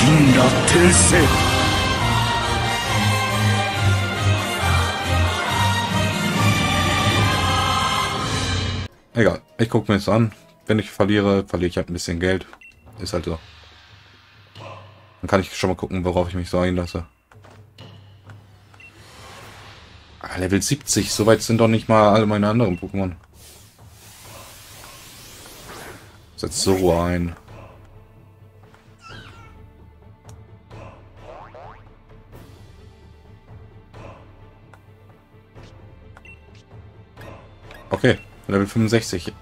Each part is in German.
死んだ転生。 Egal, ich gucke mir das an. Wenn ich verliere, verliere ich halt ein bisschen Geld. Ist halt so. Dann kann ich schon mal gucken, worauf ich mich so einlasse. Ah, Level 70, soweit sind doch nicht mal alle meine anderen Pokémon. Setzt so ein. Okay, Level 65.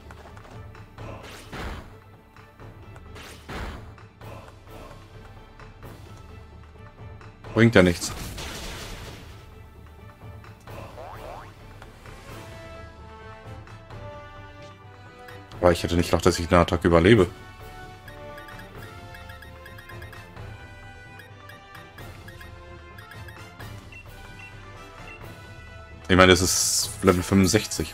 Bringt ja nichts. Aber ich hätte nicht gedacht, dass ich eine Attacke überlebe. Ich meine, es ist Level 65.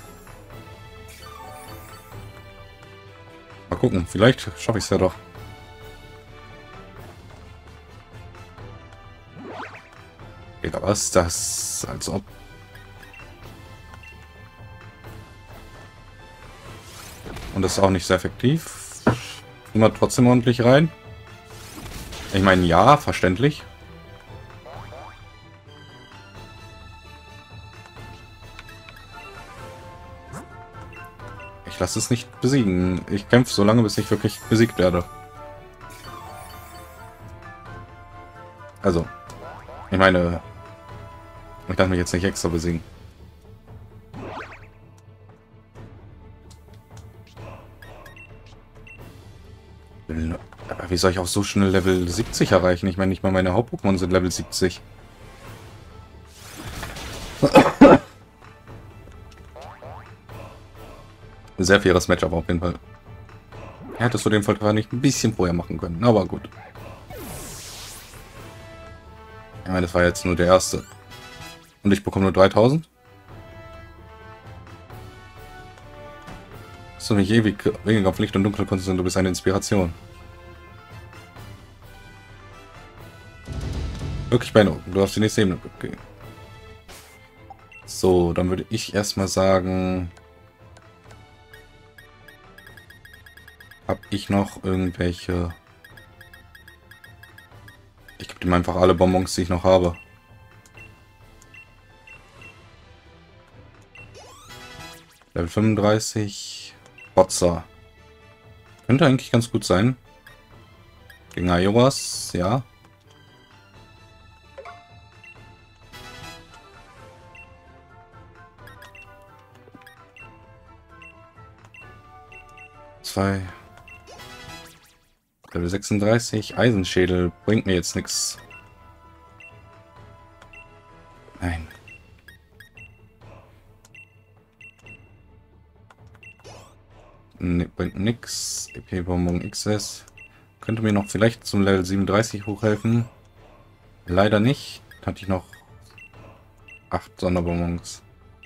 Mal gucken, vielleicht schaffe ich es ja doch. Egal, was ist das? Als ob. Und das ist auch nicht sehr effektiv. Immer trotzdem ordentlich rein. Ich meine, ja, verständlich. Ich lasse es nicht besiegen. Ich kämpfe so lange, bis ich wirklich besiegt werde. Also, ich meine, ich darf mich jetzt nicht extra besiegen. Aber wie soll ich auch so schnell Level 70 erreichen? Ich meine, nicht mal meine Haupt-Pokémon sind Level 70. Sehr faires Matchup auf jeden Fall. Hättest du den Fall nicht ein bisschen vorher machen können, aber gut. Ich meine, das war jetzt nur der erste. Und ich bekomme nur 3000? Hast du mich ewig weniger auf Licht und Dunkel konzentriert, du bist eine Inspiration. Wirklich beeindruckend, du hast die nächste Ebene. Okay. So, dann würde ich erstmal sagen... Hab ich noch irgendwelche... Ich gebe ihm einfach alle Bonbons, die ich noch habe. Level 35. Botzer. Könnte eigentlich ganz gut sein. Gegen Iowas, ja. Zwei. Level 36. Eisenschädel. Bringt mir jetzt nichts. Nein. Ne, bringt nix. EP-Bonbon XS. Könnte mir noch vielleicht zum Level 37 hochhelfen. Leider nicht. Hatte ich noch 8 Sonderbonbons.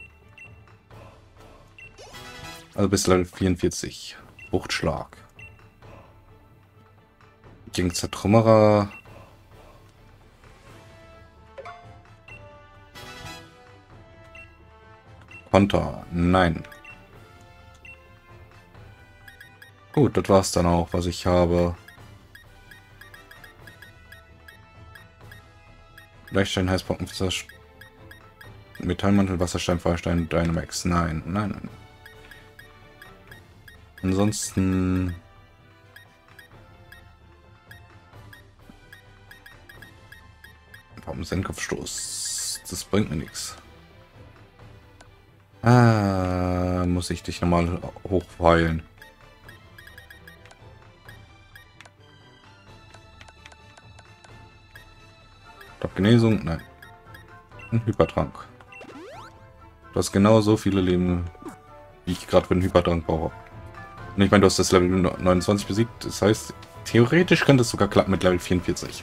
Also bis Level 44. Wuchtschlag. Gegen Zertrümmerer. Konter. Nein. Gut, das war's dann auch, was ich habe. Leichtstein, Heißbrocken, Metallmantel, Wasserstein, Feuerstein, Dynamax. Nein, nein, nein. Ansonsten... Warum Senkkopfstoß? Das bringt mir nichts. Ah, muss ich dich nochmal hochheilen. Doch Genesung? Nein. Ein Hypertrank. Du hast genau so viele Leben, wie ich gerade für einen Hypertrank brauche. Und ich meine, du hast das Level 29 besiegt. Das heißt, theoretisch könnte es sogar klappen mit Level 44.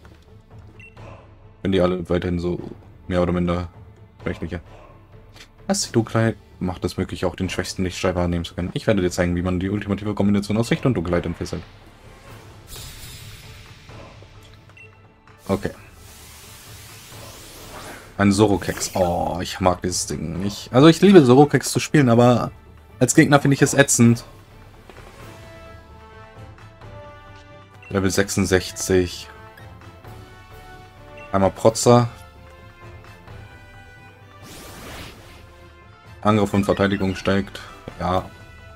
Wenn die alle weiterhin so mehr oder minder schwächliche. Was die Dunkelheit macht es möglich, auch den schwächsten Lichtstrahl wahrnehmen zu können. Ich werde dir zeigen, wie man die ultimative Kombination aus Licht und Dunkelheit entfesselt. Okay. Ein Zorokex. Oh, ich mag dieses Ding nicht. Also ich liebe Zorokex zu spielen, aber als Gegner finde ich es ätzend. Level 66. Einmal Protzer. Angriff und Verteidigung steigt. Ja.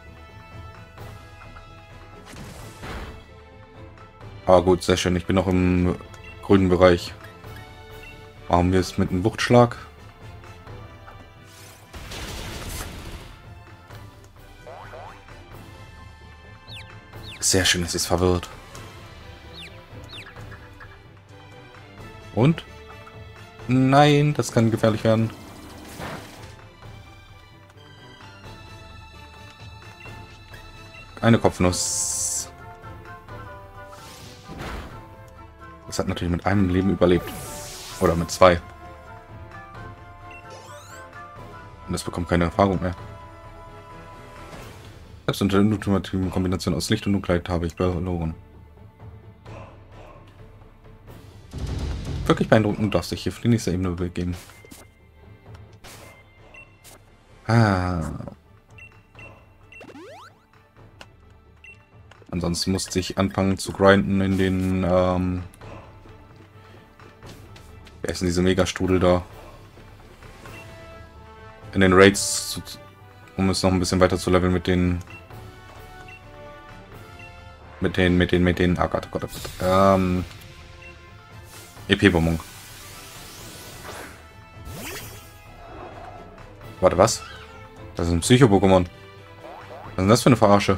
Aber gut, sehr schön. Ich bin noch im grünen Bereich. Machen wir es mit einem Wuchtschlag. Sehr schön, es ist verwirrt. Und? Nein, das kann gefährlich werden. Eine Kopfnuss. Das hat natürlich mit einem Leben überlebt. Oder mit 2. Und das bekommt keine Erfahrung mehr. Selbst unter der ultimativen Kombination aus Licht und Dunkelheit habe ich verloren. Wirklich beeindruckend, du darfst dich hier für die nächste Ebene begeben. Ansonsten musste ich anfangen zu grinden in den, wer ist denn diese Megastudel da? In den Raids, um es noch ein bisschen weiter zu leveln mit den, ah Gott, oh Gott, oh Gott, EP-Bombung. Warte, was? Das ist ein Psycho-Pokémon. Was ist denn das für eine Verarsche?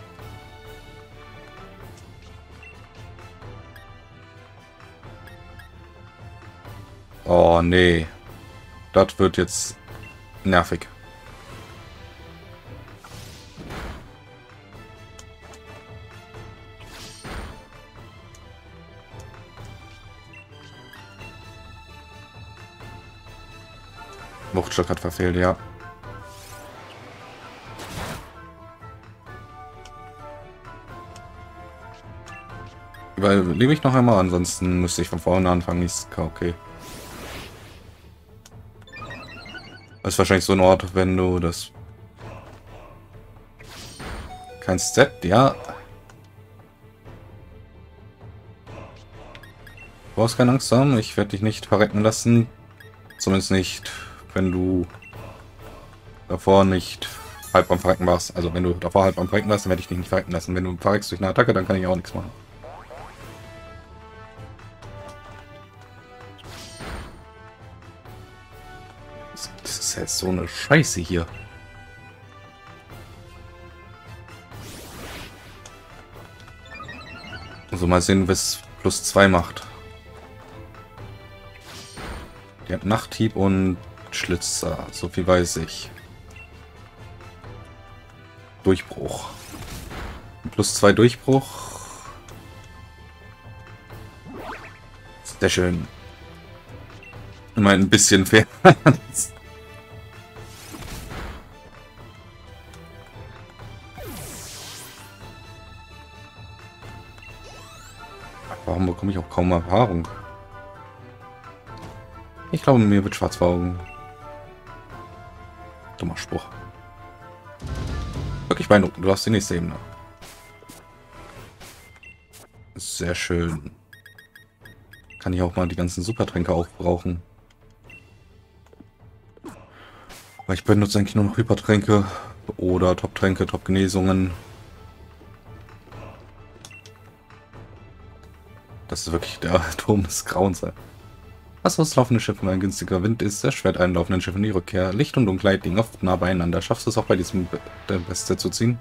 Oh, nee. Das wird jetzt nervig. Wuchtstock hat verfehlt, ja. Überlebe ich noch einmal, ansonsten müsste ich von vorne anfangen. Ist okay. Das ist wahrscheinlich so ein Ort, wenn du das... Kein Set, ja. Du brauchst keine Angst haben, ich werde dich nicht verrecken lassen. Zumindest nicht, wenn du davor nicht halb am Verrecken warst. Also wenn du davor halb am Verrecken warst, dann werde ich dich nicht verrecken lassen. Wenn du verreckst durch eine Attacke, dann kann ich auch nichts machen. Das ist jetzt so eine Scheiße hier. Also mal sehen, was +2 macht. Die hat Nachthieb und Schlitzer, so viel weiß ich. Durchbruch. +2 Durchbruch. Sehr schön. Immer ein bisschen fair. Warum bekomme ich auch kaum Erfahrung? Ich glaube, mir wird schwarz vor Augen. Dummer Spruch. Wirklich beeindruckend. Du hast die nächste Ebene. Sehr schön. Kann ich auch mal die ganzen Supertränke aufbrauchen. Aber ich benutze eigentlich nur noch Hypertränke oder Top-Tränke, Top-Genesungen. Das ist wirklich der Turm des Grauens. Was auslaufende Schiffe, wenn ein günstiger Wind ist, erschwert einlaufenden Schiffen die Rückkehr. Licht und Dunkelheit liegen oft nah beieinander. Schaffst du es auch bei diesem Beste zu ziehen?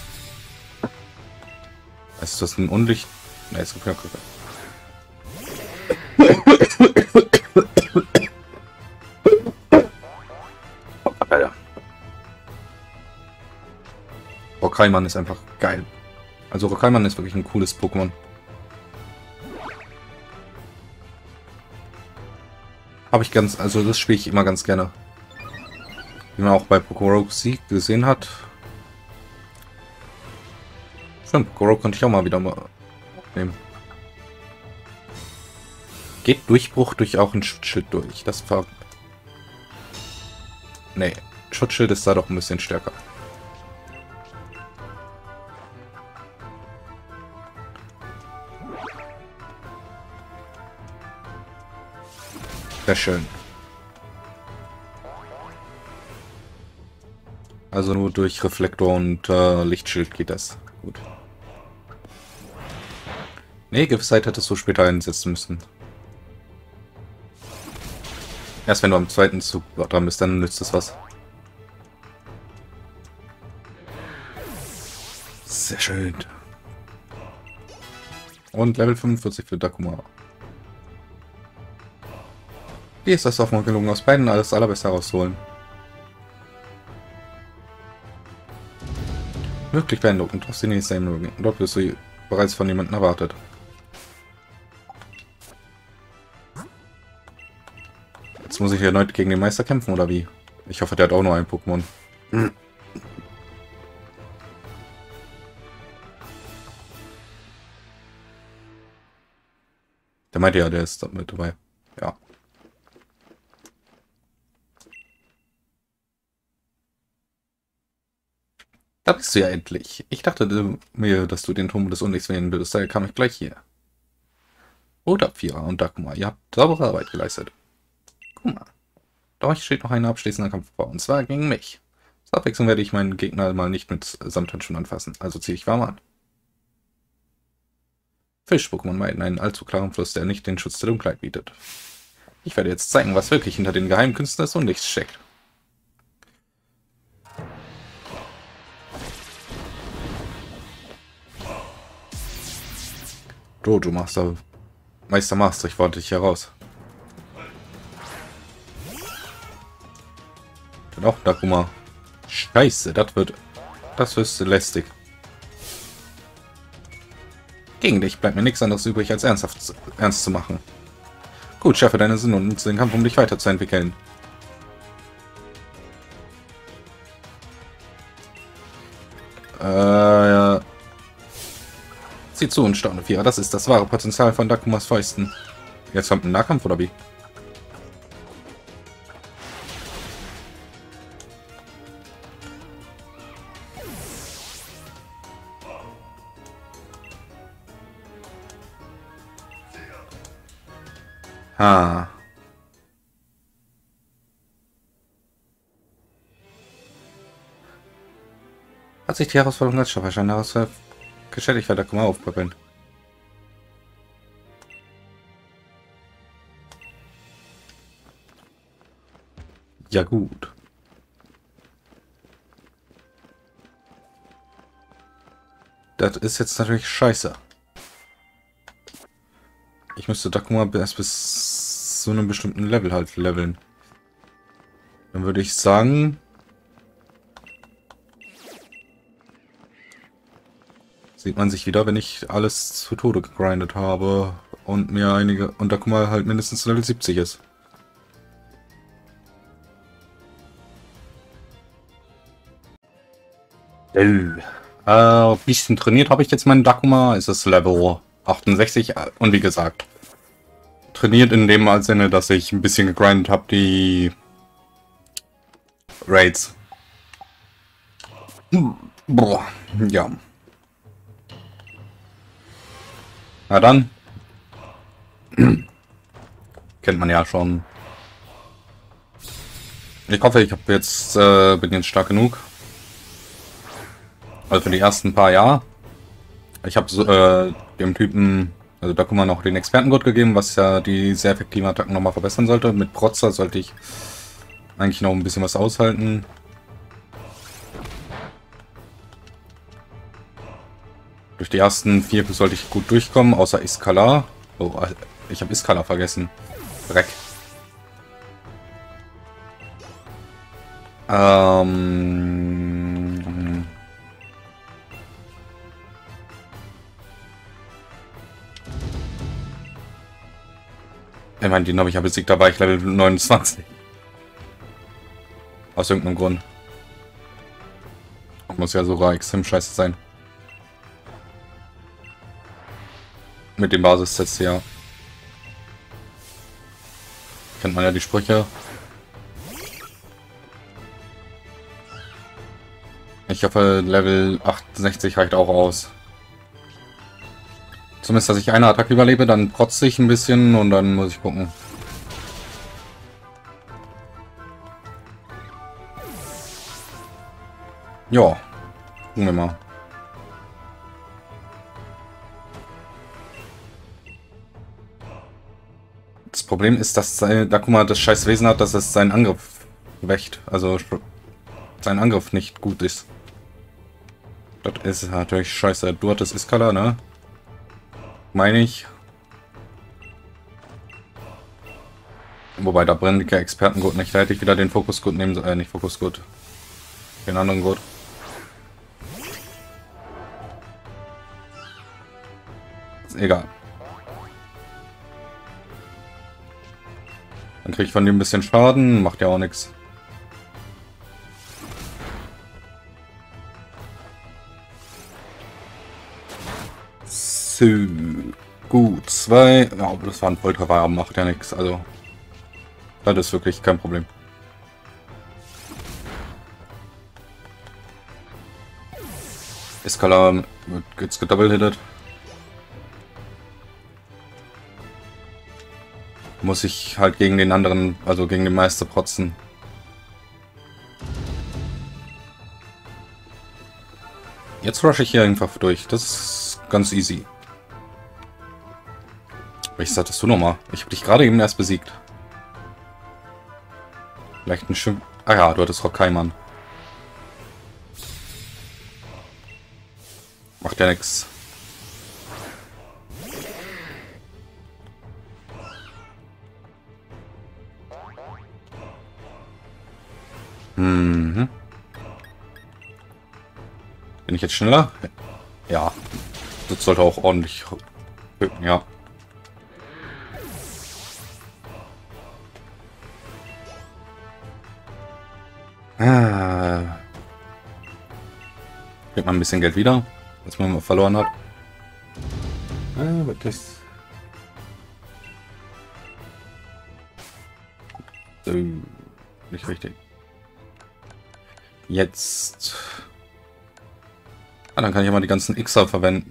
Ist das ein Unlicht? Nein, es gibt ja Alter. Rokaiman ist einfach geil. Also Rokaiman ist wirklich ein cooles Pokémon. Habe ich ganz, also das spiele ich immer ganz gerne. Wie man auch bei Pokorogue Sieg gesehen hat. Stimmt, Pokorogue konnte ich auch mal wieder aufnehmen. Geht Durchbruch durch auch ein Schutzschild durch? Das war... Nee, Schutzschild ist da doch ein bisschen stärker. Sehr schön. Also nur durch Reflektor und Lichtschild geht das. Gut. Nee, Gewissheit hättest du später einsetzen müssen. Erst wenn du am zweiten Zug dran bist, dann nützt es was. Sehr schön. Und Level 45 für Dakuma. Wie ist das auch mal gelungen, aus beiden alles Allerbeste herauszuholen? Wirklich beeindruckend, aus den nächsten Erinnerungen. Dort wirst du bereits von jemandem erwartet. Jetzt muss ich erneut gegen den Meister kämpfen, oder wie? Ich hoffe, der hat auch nur ein Pokémon. Der meinte ja, der ist mit dabei. Ja. Da bist du ja endlich. Ich dachte mir, dass du den Turm des Unlichts wählen würdest, daher kam ich gleich hier. Oder Vierer und Dakuma, ihr habt saubere Arbeit geleistet. Guck mal. Doch steht noch ein abschließender Kampf vor, und zwar gegen mich. Zur Abwechslung werde ich meinen Gegner mal nicht mit Samthandschuhen anfassen, also ziehe ich warm an. Fisch-Pokémon meiden einen allzu klaren Fluss, der nicht den Schutz der Dunkelheit bietet. Ich werde jetzt zeigen, was wirklich hinter den geheimen Künsten des Unlichts steckt. Dojo Master. Meister Master, ich fordere dich heraus. Dann auch Dakuma. Scheiße, das wird lästig. Gegen dich bleibt mir nichts anderes übrig, als ernst zu machen. Gut, schärfe deine Sinne und nutze den Kampf, um dich weiterzuentwickeln. Ja. Sieh zu und staune, Vierer. Das ist das wahre Potenzial von Dakumas Fäusten. Jetzt kommt ein Nahkampf, oder wie? Ha. Hat sich die Herausforderung als Schafferschein gestellt, ich werde Dakuma aufpäppeln. Ja gut. Das ist jetzt natürlich scheiße. Ich müsste Dakuma erst bis zu einem bestimmten Level halt leveln. Dann würde ich sagen... Sieht man sich wieder, wenn ich alles zu Tode gegrindet habe und mir einige... Und Dakuma halt mindestens Level 70 ist. Bisschen trainiert habe ich jetzt meinen Dakuma. Es ist Level 68 und wie gesagt, trainiert in dem Sinne, dass ich ein bisschen gegrindet habe, die Raids. Boah, ja. Na dann. Kennt man ja schon. Ich hoffe, ich habe jetzt bin jetzt stark genug. Also für die ersten paar Jahre. Ich habe dem Typen, also Dakuma, noch den Expertengurt gegeben, was ja die sehr effektiven Attacken nochmal verbessern sollte. Mit Protzer sollte ich eigentlich noch ein bisschen was aushalten. Durch die ersten 4 sollte ich gut durchkommen, außer Iskala. Oh, ich habe Iskala vergessen. Dreck. Ich meine, den habe ich ja besiegt, da war ich Level 29. Aus irgendeinem Grund. Muss ja sogar extrem scheiße sein. Mit dem Basissets, ja. Kennt man ja die Sprüche. Ich hoffe, Level 68 reicht auch aus. Zumindest, dass ich eine Attacke überlebe, dann protze ich ein bisschen und dann muss ich gucken. Ja, gucken wir mal. Das Problem ist, dass da guck mal, das scheiß Wesen hat, dass es seinen Angriff wächt. Also sein Angriff nicht gut ist. Das ist natürlich scheiße. Du hattest Iskala, ne? Meine ich. Wobei, da brennt der Expertengurt nicht. Da hätte ich wieder den Fokusgurt nehmen sollen. Nicht Fokusgurt. Den anderen Gurt. Ist egal. Dann kriege ich von dem ein bisschen Schaden. Macht ja auch nichts. So. Gut. 2. Ja, aber das war ein Volltreffer, aber macht ja nichts. Also. Das ist wirklich kein Problem. Iskala wird jetzt gedouble-hitted. Muss ich halt gegen den anderen, also gegen den Meister protzen. Jetzt rush ich hier einfach durch. Das ist ganz easy. Welches hattest du nochmal? Ich habe dich gerade eben erst besiegt. Vielleicht ein Schimpf. Ah ja, du hattest Rockaimann. Macht ja nix. Mhm. Bin ich jetzt schneller? Ja. Das sollte auch ordentlich. Ja. Kriegt man ein bisschen Geld wieder, was man verloren hat. Wirklich. So, nicht richtig. Jetzt. Ah, dann kann ich ja mal die ganzen Xer verwenden.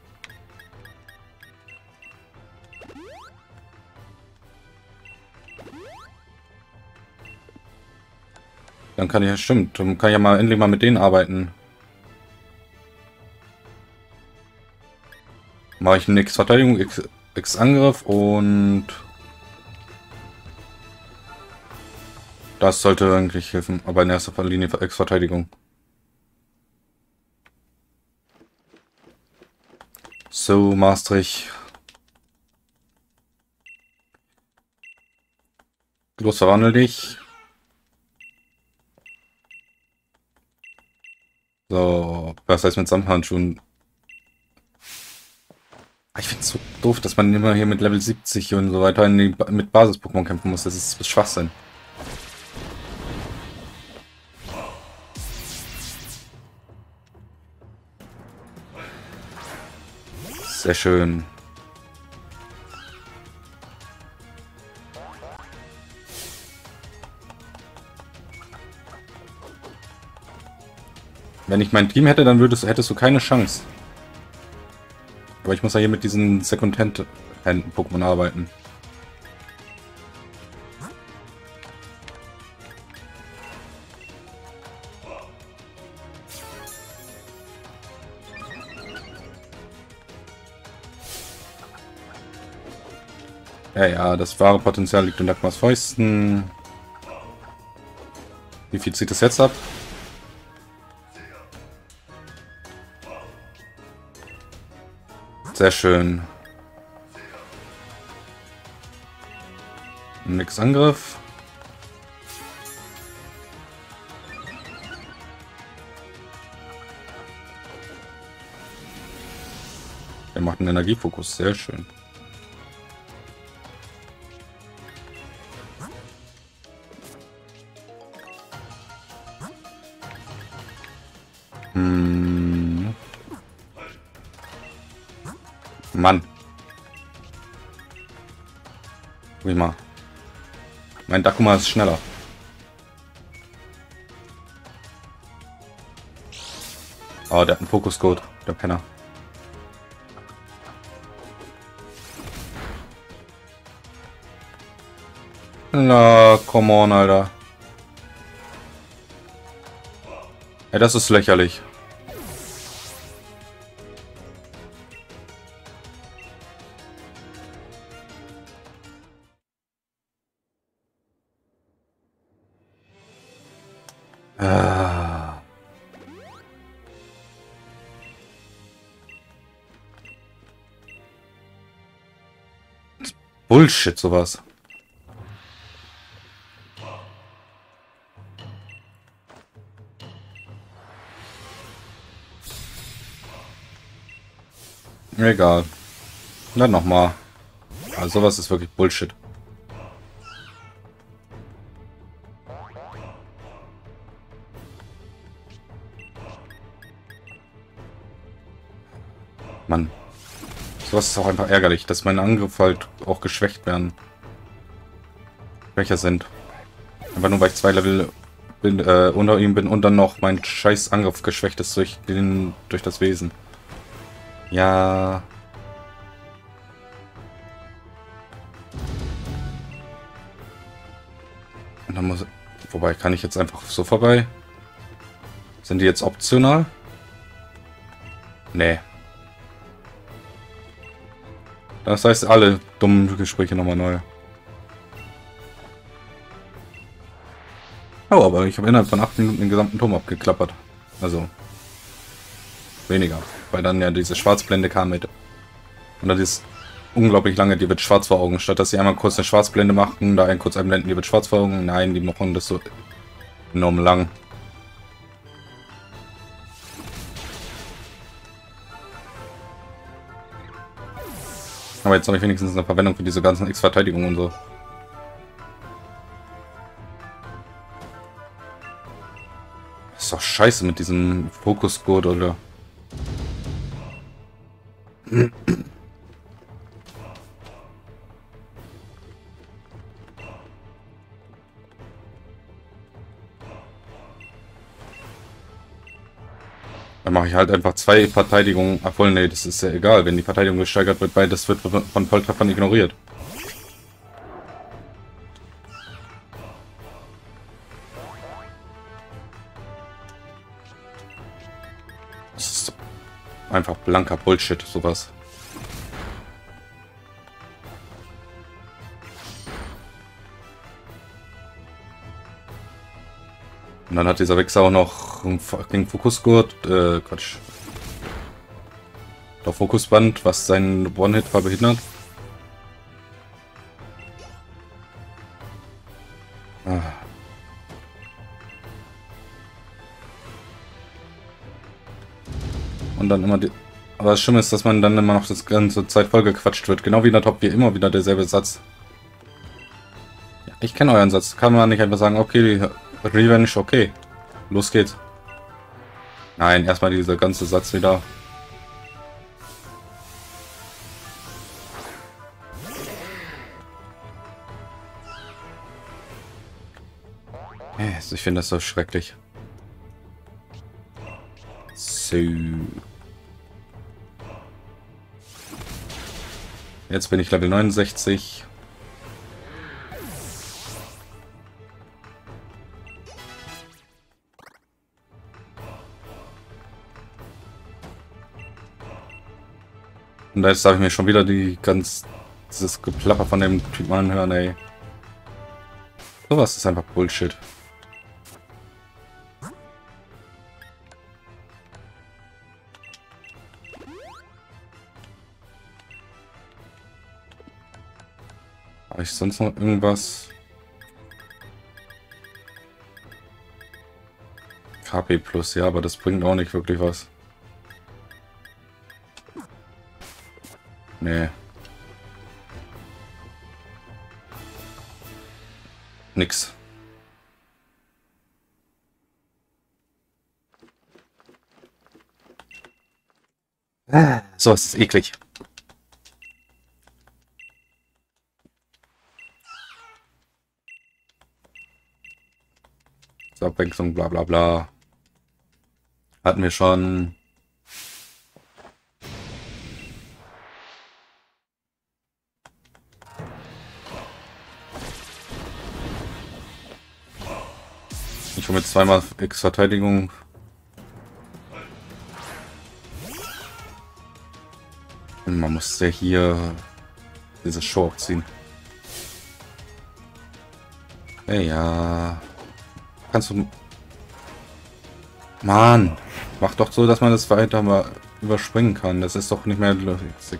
Dann kann ich ja, stimmt, dann kann ich ja mal endlich mal mit denen arbeiten. Mache ich eine X-Verteidigung, X-Angriff und das sollte eigentlich helfen, aber in erster Linie für X-Verteidigung. So, Maastricht. Los, verwandel dich. So, was heißt mit Samthandschuhen? Ich finde es so doof, dass man immer hier mit Level 70 und so weiter mit Basis-Pokémon kämpfen muss. Das ist Schwachsinn. Sehr schön. Wenn ich mein Team hätte, dann hättest du keine Chance. Aber ich muss ja hier mit diesen Second-Hand-Pokémon arbeiten. Ja, ja, das wahre Potenzial liegt in Dagmars Fäusten. Wie viel zieht das jetzt ab? Sehr schön. Nix Angriff. Er macht einen Energiefokus, sehr schön. Mann. Guck ich mal. Mein Dakuma ist schneller. Oh, der hat einen Fokuscode, der Penner. Na, come on, Alter. Ja, das ist lächerlich. Ah. Bullshit, sowas. Egal. Dann nochmal. Also sowas ist wirklich Bullshit. Mann. Sowas ist auch einfach ärgerlich, dass meine Angriffe halt auch geschwächt werden. Schwächer sind. Einfach nur weil ich 2 Level bin, unter ihm bin und dann noch mein scheiß Angriff geschwächt ist durch das Wesen. Ja. Und dann muss... Wobei, kann ich jetzt einfach so vorbei? Sind die jetzt optional? Nee. Das heißt, alle dummen Gespräche nochmal neu. Oh, aber ich habe innerhalb von 8 Minuten den gesamten Turm abgeklappert. Also weniger. Weil dann ja diese Schwarzblende kam mit. Und das ist unglaublich lange, die wird schwarz vor Augen. Statt dass sie einmal kurz eine Schwarzblende machen, da kurz einblenden, die wird schwarz vor Augen. Nein, die machen das so enorm lang. Aber jetzt habe ich wenigstens eine Verwendung für diese ganzen X-Verteidigungen und so. Das ist doch scheiße mit diesem Fokusgurt, oder? Dann mache ich halt einfach 2 Verteidigungen. Obwohl, nee, das ist ja egal. Wenn die Verteidigung gesteigert wird, weil das wird von Volltreffern ignoriert. Das ist einfach blanker Bullshit, sowas. Und dann hat dieser Wichser auch noch einen fucking Fokusgurt, Quatsch. Doch Fokusband, was seinen One-Hit behindert. Ah. Und dann immer die... Aber das Schlimme ist, dass man dann immer noch das ganze Zeit voll gequatscht wird. Genau wie in der Top 4 immer wieder derselbe Satz. Ja, ich kenne euren Satz. Kann man nicht einfach sagen, okay, Revenge, okay. Los geht's. Nein, erstmal dieser ganze Satz wieder. Ich finde das so schrecklich. So. Jetzt bin ich Level 69. Und jetzt darf ich mir schon wieder dieses Geplapper von dem Typen anhören, ey. Sowas ist einfach Bullshit. Habe ich sonst noch irgendwas? KP Plus, ja, aber das bringt auch nicht wirklich was. Nee. Nix. So, es ist eklig. Abwechslung, bla bla bla. Hatten wir schon. Ich hole mit zweimal X-Verteidigung. Und man muss ja hier diese Show abziehen. Ja. Kannst du... Mann! Mach doch so, dass man das weiter mal überspringen kann. Das ist doch nicht mehr lustig.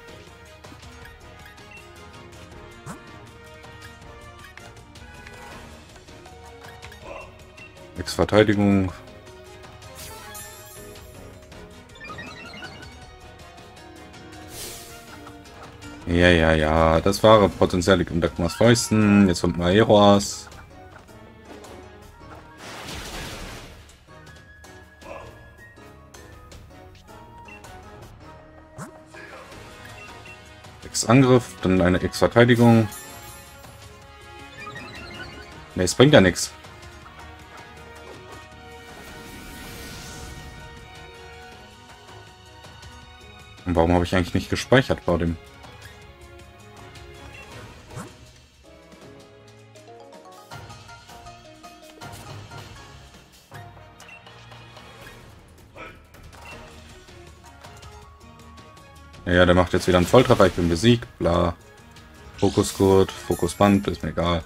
X-Verteidigung. Ja. Das war Potenzial liegt in Dagmars Fäusten. Jetzt kommt Maeros. X-Angriff, dann eine X-Verteidigung. Ne, es bringt ja nichts. Und warum habe ich eigentlich nicht gespeichert bei dem? Ja, der macht jetzt wieder einen Volltreffer, ich bin besiegt, bla. Fokusgurt, Fokusband, ist mir egal.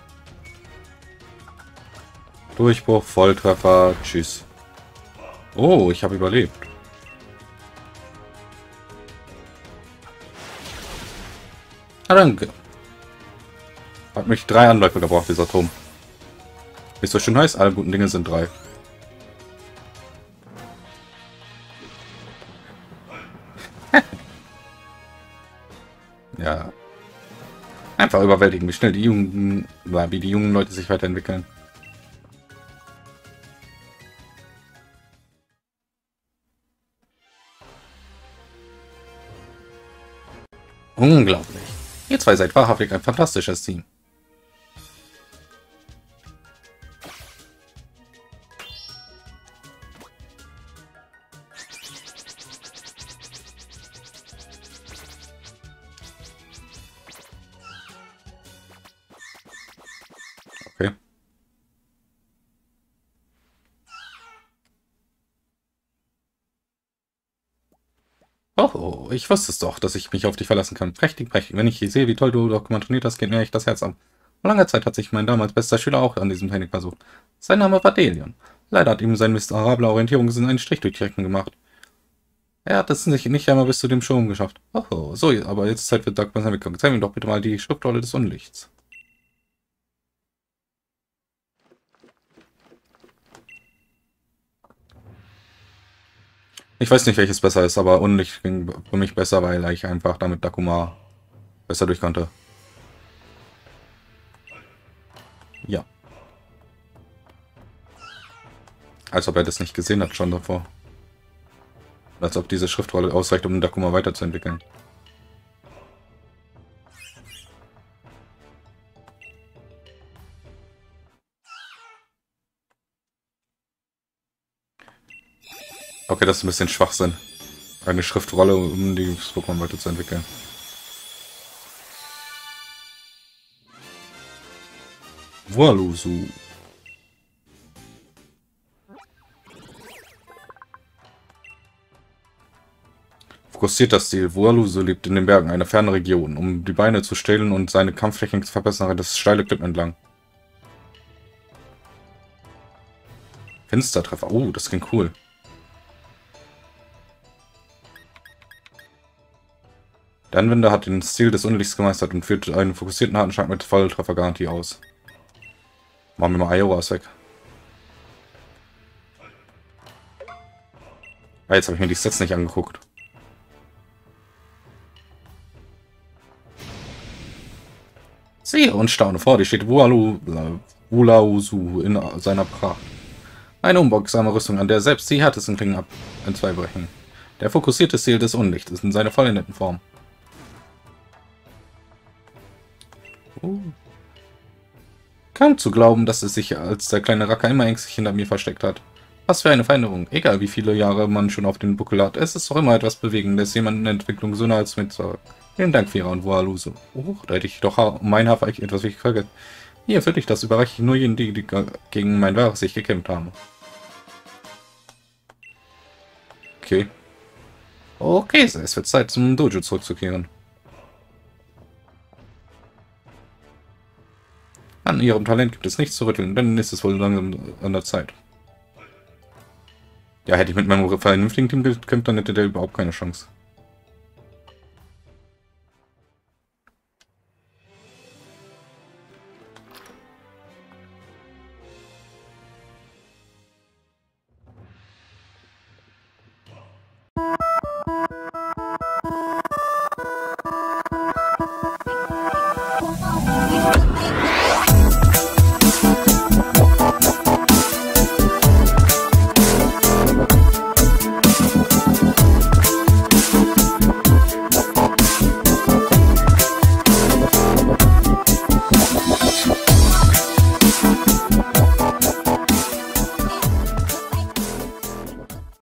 Durchbruch, Volltreffer, tschüss. Oh, ich habe überlebt. Ah, danke. Hat mich 3 Anläufe gebraucht, dieser Turm. Wie es so schön heißt, alle guten Dinge sind 3. Ja. Einfach überwältigen, wie schnell die jungen Leute sich weiterentwickeln. Unglaublich. Ihr zwei seid wahrhaftig ein fantastisches Team. Okay. Oh, ich wusste es doch, dass ich mich auf dich verlassen kann. Prächtig, prächtig. Wenn ich sehe, wie toll du dokumentiert hast, geht mir echt das Herz ab. Vor langer Zeit hat sich mein damals bester Schüler auch an diesem Technik versucht. Sein Name war Delion. Leider hat ihm seine miserable Orientierungssinn einen Strich durch die Rechnung gemacht. Er hat es nicht einmal bis zu dem Sturm geschafft. Oh, so, aber jetzt ist Zeit für Dagmars Entwicklung. Zeig mir doch bitte mal die Schriftrolle des Unlichts. Ich weiß nicht, welches besser ist, aber Unlicht ging für mich besser, weil ich einfach damit Dakuma besser durch konnte. Ja. Als ob er das nicht gesehen hat schon davor. Als ob diese Schriftrolle ausreicht, um den Dakuma weiterzuentwickeln. Okay, das ist ein bisschen Schwachsinn. Eine Schriftrolle, um die Pokémon weiterzuentwickeln. Voilusu. Fokussierter Stil. Voilusu lebt in den Bergen, einer fernen Region. Um die Beine zu stehlen und seine Kampftechnik zu verbessern, das steile Klippen entlang. Finstertreffer. Oh, das klingt cool. Der Anwender hat den Stil des Unlichts gemeistert und führt einen fokussierten harten Schlag mit Volltreffergarantie aus. Machen wir mal Iowas weg. Ah, jetzt habe ich mir die Sets nicht angeguckt. Siehe und staune vor, dir steht Wualausu in seiner Pracht. Eine unbeugsame Rüstung, an der selbst die härtesten Klingen in zwei brechen. Der fokussierte Stil des Unlichts ist in seiner vollendeten Form. Kaum zu glauben, dass es sich als der kleine Racker immer ängstlich hinter mir versteckt hat. Was für eine Veränderung. Egal wie viele Jahre man schon auf den Buckel hat, es ist doch immer etwas Bewegendes, jemanden in Entwicklung so nah als mitzuhalten. Vielen Dank, Fira und Woaluse. Oh, da hätte ich doch um mein Haar etwas wichtig vergessen. Hier, für dich, das überreiche ich nur jenen, die gegen mein wahres Ich gekämpft haben. Okay. Okay, es wird Zeit, zum Dojo zurückzukehren. An ihrem Talent gibt es nichts zu rütteln, dann ist es wohl langsam an der Zeit. Ja, hätte ich mit meinem vernünftigen Team gekämpft, dann hätte der überhaupt keine Chance.